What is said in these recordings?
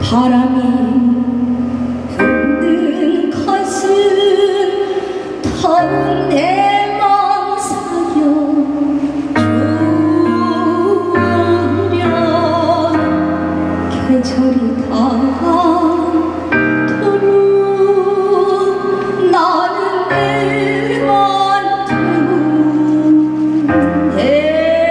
바람이 흔든 가슴 더운 내 맘 사겨 주려 계절이 다가도록 나는 내만 두네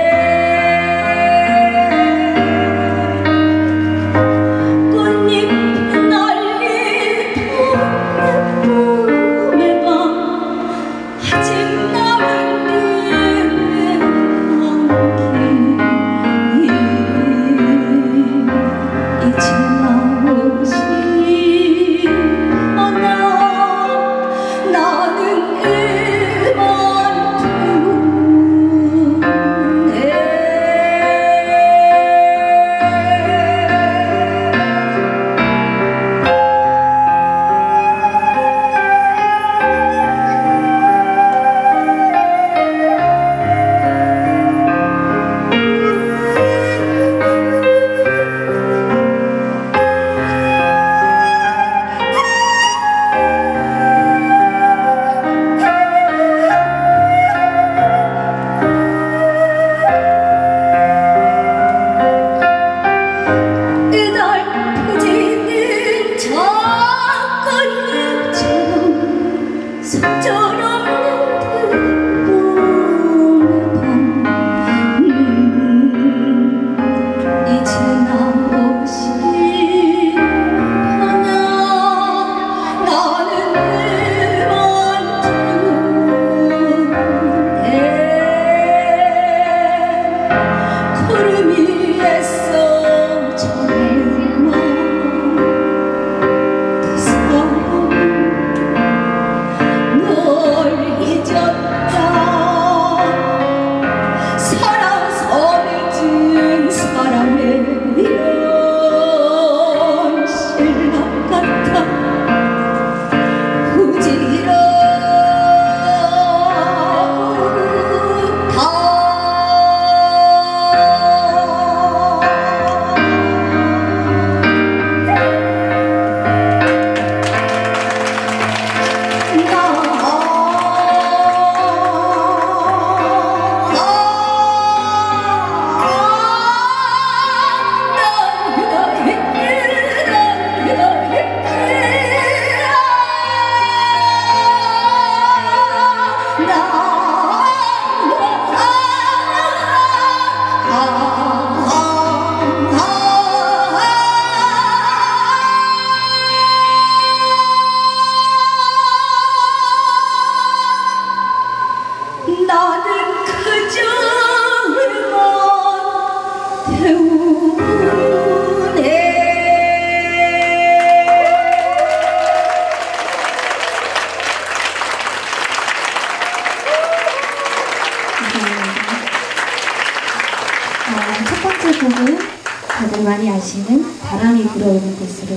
첫 번째 곡은 다들 많이 아시는 바람이 불어오는 곳으로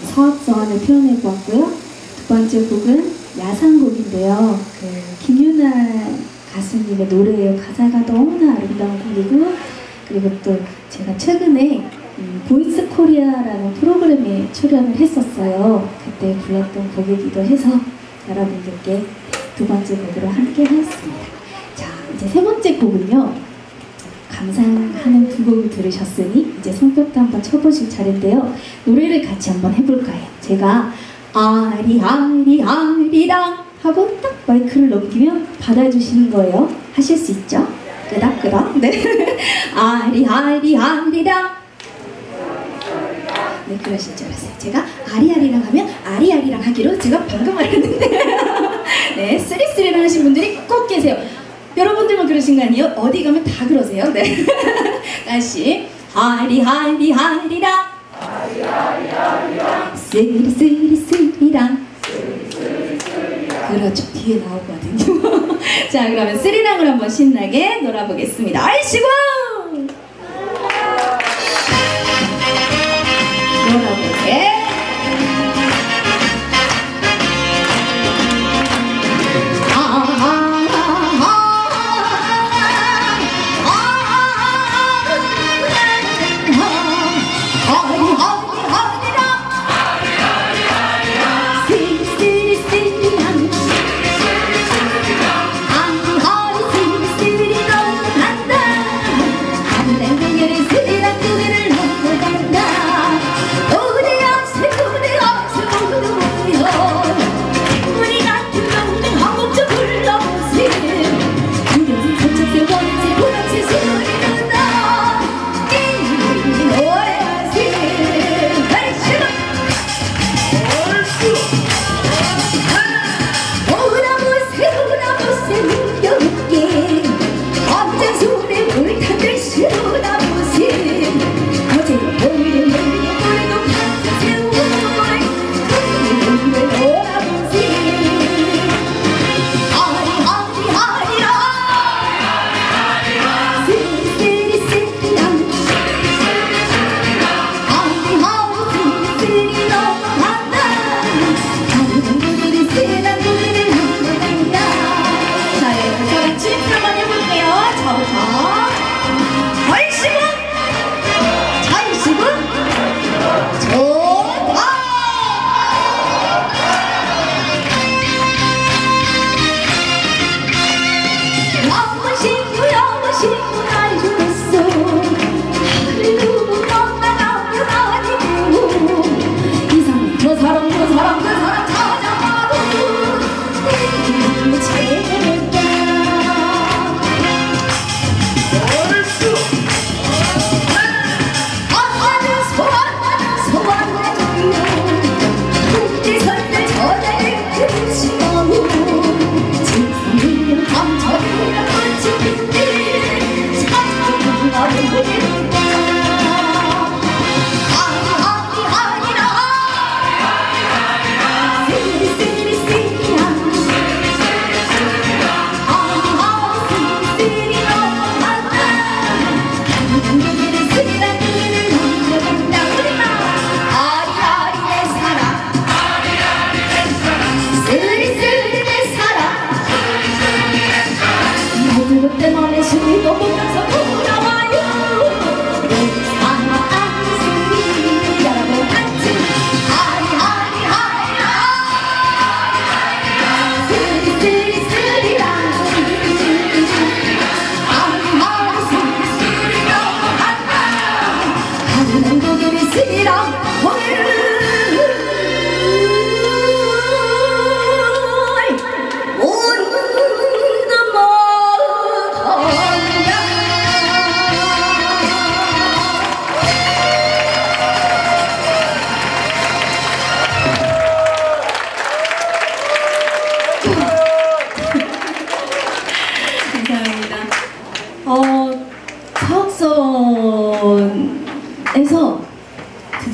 서학서원을 표현해보았고요. 두 번째 곡은 야상곡인데요. 김유나 가수님의 노래예요. 가사가 너무나 아름다운 곡이고, 그리고 또 제가 최근에 보이스 코리아라는 프로그램에 출연을 했었어요. 그때 불렀던 곡이기도 해서 여러분들께 두 번째 곡으로 함께 하였습니다. 자, 이제 세 번째 곡은요. 감상하는 두 곡을 들으셨으니 이제 성격도 한번 쳐보실 차례인데요. 노래를 같이 한번 해볼까요? 제가 아리아리아리랑 하고 딱 마이크를 넘기면 받아주시는 거예요. 하실 수 있죠? 끄덕끄덕. 네. 아리아리아리랑. 네, 그러실 줄 알았어요. 제가 아리아리랑 하면 아리아리랑 하기로 제가 방금 말했는데 네, 쓰리쓰리랑 하신 분들이 꼭 계세요. 여러분들만 그러신 거 아니에요? 어디 가면 다 그러세요. 네. 다시 아리아리아리랑 쓰리쓰리쓰리랑. 그렇죠, 뒤에 나오거든요. 자, 그러면 쓰리랑을 한번 신나게 놀아보겠습니다. 아이씨고! 놀아보게.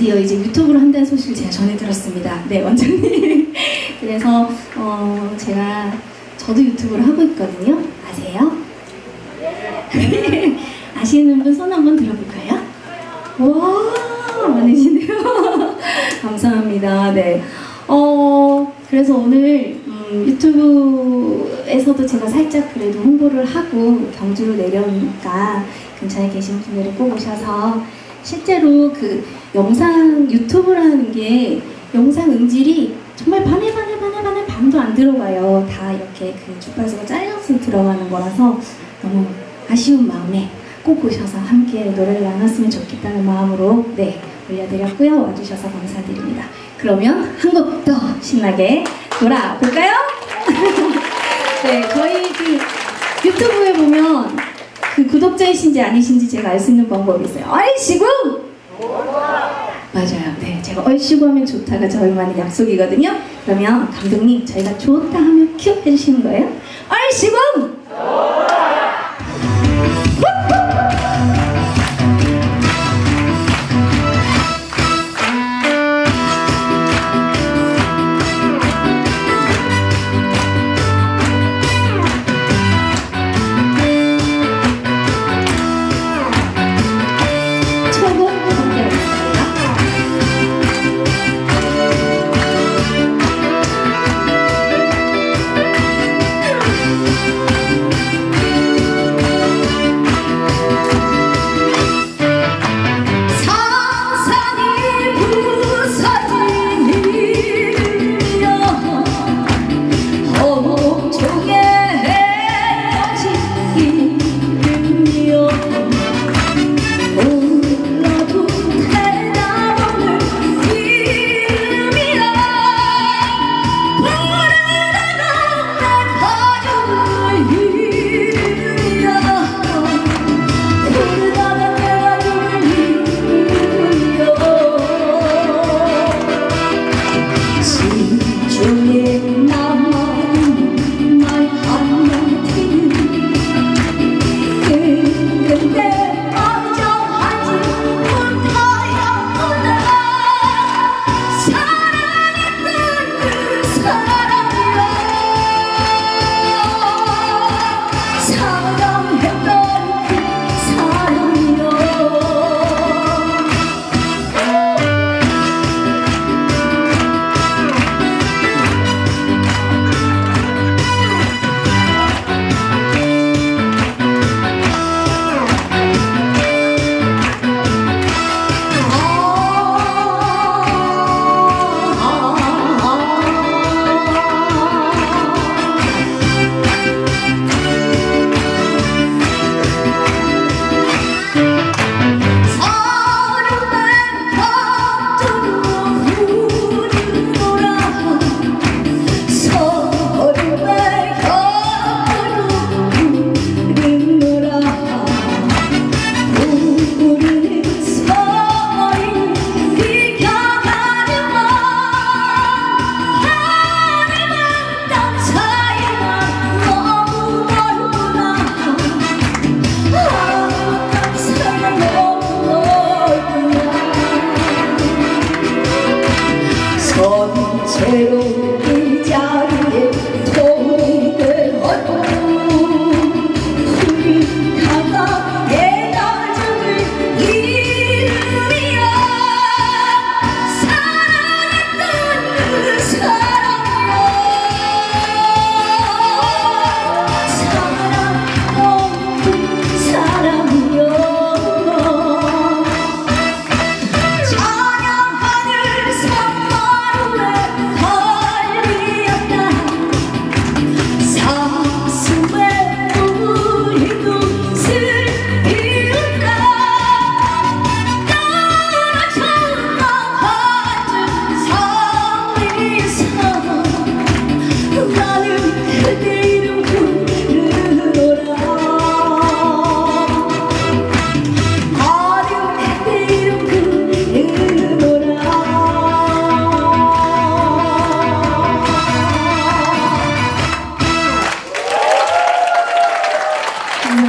드디어 이제 유튜브를 한다는 소식을 제가 전해 들었습니다. 네, 원장님. 그래서 저도 유튜브를 하고 있거든요. 아세요? 아시는 분 손 한번 들어볼까요? 와, 많으시네요. 감사합니다. 네. 그래서 오늘 유튜브에서도 제가 살짝 그래도 홍보를 하고 경주로 내려오니까 근처에 계신 분들을 꼭 오셔서 실제로 그 영상 유튜브라는 게 영상 음질이 정말 반에 반도 안 들어가요. 다 이렇게 그 주파수가 잘려서 들어가는 거라서 너무 아쉬운 마음에 꼭 오셔서 함께 노래를 나눴으면 좋겠다는 마음으로 네, 올려드렸고요. 와주셔서 감사드립니다. 그러면 한 곡 더 신나게 돌아볼까요? 네, 저희 그 유튜브에 보면 그 구독자이신지 아니신지 제가 알 수 있는 방법이 있어요. 얼씨구! 맞아요. 네, 제가 얼씨구 하면 좋다가 저희만의 약속이거든요. 그러면 감독님 저희가 좋다 하면 큐 해주시는 거예요. 얼씨구! 새로운 자리에 통일을 얻고 우리가 내 가족을 이루며 사랑했던 그 사랑이여 사랑했던 그 사랑이여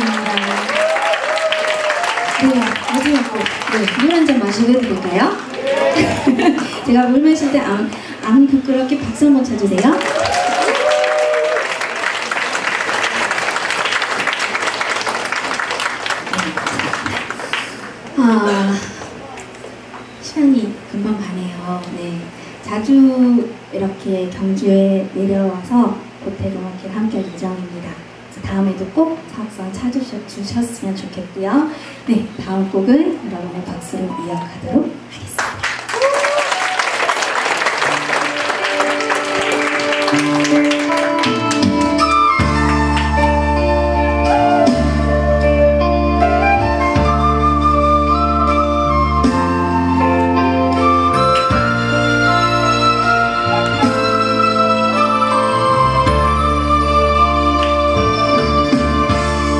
네, 마지막 곡. 네, 물 한 잔 마시고 해도 될까요? 제가 물 마실 때 안 부끄럽게 박수 한번 쳐주세요. 시간이 금방 가네요. 네. 자주 이렇게 경주에 내려와서 고태고마키를 함께 할 예정입니다. 그래서 다음에도 꼭 사학상 찾아주셨으면 좋겠고요. 네, 다음 곡은 여러분의 박수로 이어가도록 하겠습니다.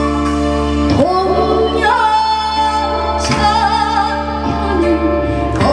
동녀 차편은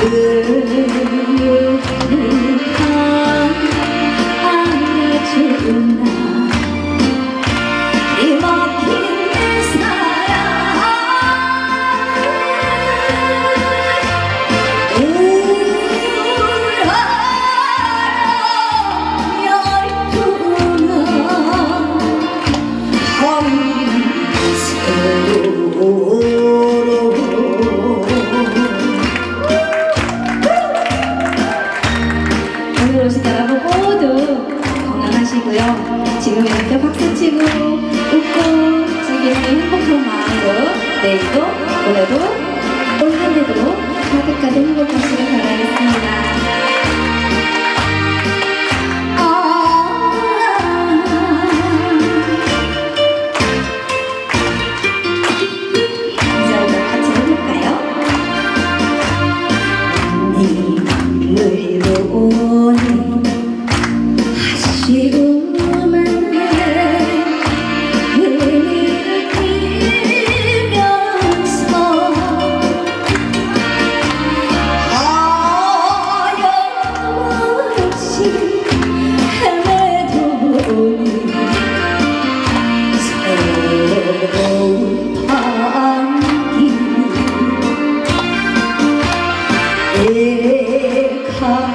안아주나 기막힌 내 사랑 오늘 오신 여러분 모두 건강하시고요. 지금 이렇게 박수치고 웃고 즐기는 행복한 마음으로 내일도 오늘도 올 한 해도 가득가득 행복하시길 바라겠습니다. 이절도 같이 해볼까요? 내일로 오는 아쉬움을 흘리면서 하염없이 헤매도니 새로운 밤길